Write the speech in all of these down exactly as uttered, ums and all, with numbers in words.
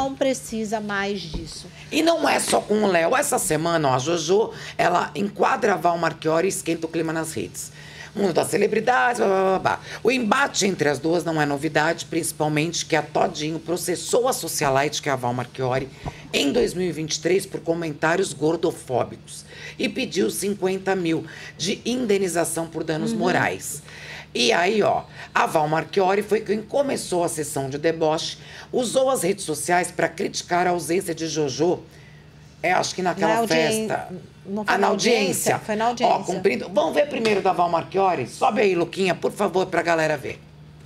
não precisa mais disso. E não é só com o Léo. Essa semana, ó, a Jojo, ela enquadra a Val Marchiori e esquenta o clima nas redes. Mundo das celebridades, blá, blá, blá, blá. O embate entre as duas não é novidade, principalmente que a Todinho processou a socialite, que é a Val Marchiori, em dois mil e vinte e três por comentários gordofóbicos e pediu cinquenta mil de indenização por danos uhum. morais. E aí, ó, a Val Marchiori foi quem começou a sessão de deboche, usou as redes sociais para criticar a ausência de Jojo. É, acho que naquela na festa. Não foi ah, na audiência. audiência. Foi na audiência. Ó, cumprindo. Vamos ver primeiro da Val Marchiori? Sobe aí, Luquinha, por favor, pra galera ver.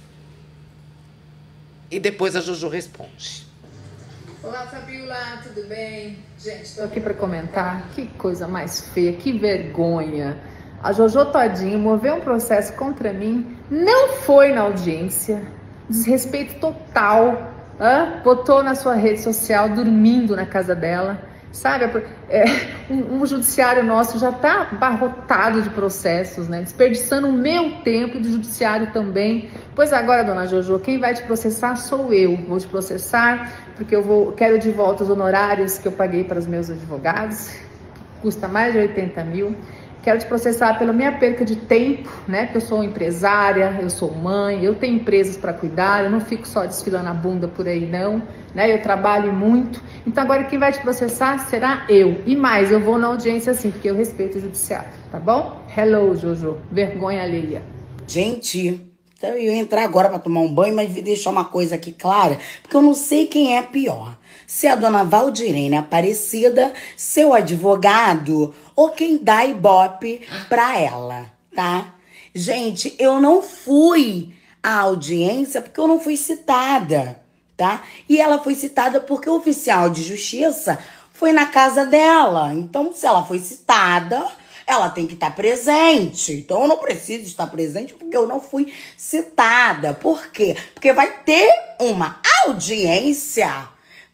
E depois a Jojo responde. Olá, Fabiola, tudo bem? Gente, estou aqui para comentar. Que coisa mais feia, que vergonha. A Jojo Todinho moveu um processo contra mim, não foi na audiência, desrespeito total, hã? Botou na sua rede social, dormindo na casa dela, sabe? É, um, um judiciário nosso já está abarrotado de processos, né? Desperdiçando o meu tempo e do judiciário também. Pois agora, dona Jojo, quem vai te processar sou eu. Vou te processar porque eu vou, quero de volta os honorários que eu paguei para os meus advogados, custa mais de oitenta mil. Quero te processar pela minha perca de tempo, né? Porque eu sou empresária, eu sou mãe, eu tenho empresas para cuidar, eu não fico só desfilando a bunda por aí, não, né? Eu trabalho muito. Então agora quem vai te processar será eu. E mais, eu vou na audiência sim, porque eu respeito o judiciário, tá bom? Hello, Jojo. Vergonha alheia. Gente, então eu ia entrar agora para tomar um banho, mas vou deixar uma coisa aqui clara, porque eu não sei quem é pior. Se é a dona Valdirene Aparecida, seu advogado, ou quem dá ibope pra ela, tá? Gente, eu não fui à audiência porque eu não fui citada, tá? E ela foi citada porque o oficial de justiça foi na casa dela. Então, se ela foi citada, ela tem que estar presente. Então, eu não preciso estar presente porque eu não fui citada. Por quê? Porque vai ter uma audiência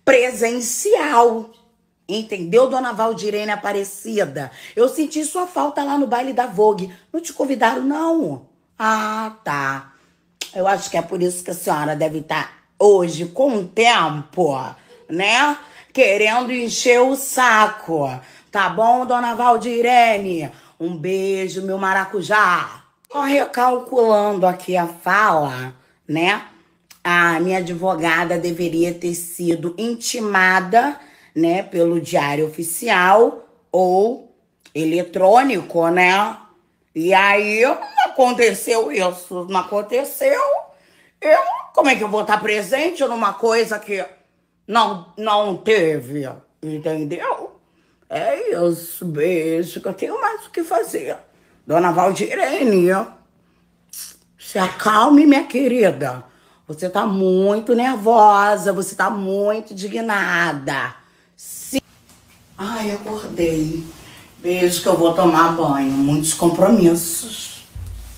presencial. Entendeu, dona Valdirene Aparecida? Eu senti sua falta lá no baile da Vogue. Não te convidaram, não? Ah, tá. Eu acho que é por isso que a senhora deve estar hoje com tempo, né? Querendo encher o saco. Tá bom, dona Valdirene? Um beijo, meu maracujá. Ó, recalculando aqui a fala, né? A minha advogada deveria ter sido intimada, né, pelo diário oficial ou eletrônico, né? E aí não aconteceu isso, não aconteceu. Eu, como é que eu vou estar presente numa coisa que não, não teve, entendeu? É isso, beijo, que eu tenho mais o que fazer. Dona Valdirene, se acalme, minha querida. Você tá muito nervosa, você tá muito indignada. Sim. Ai, acordei. Beijo que eu vou tomar banho. Muitos compromissos.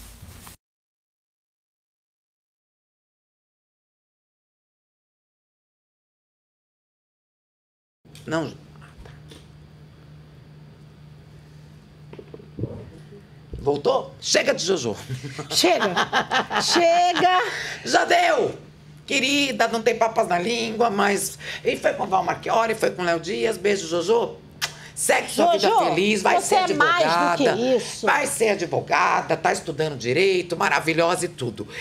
Não. Voltou? Chega de Jojo. Chega. Chega. Já deu. Querida, não tem papas na língua, mas... E foi com a Val Marchiori, foi com o Léo Dias. Beijo, Jojo. Segue sua Jojo, vida feliz, vai você ser é advogada. mais do que isso. Vai ser advogada, tá estudando direito, maravilhosa e tudo.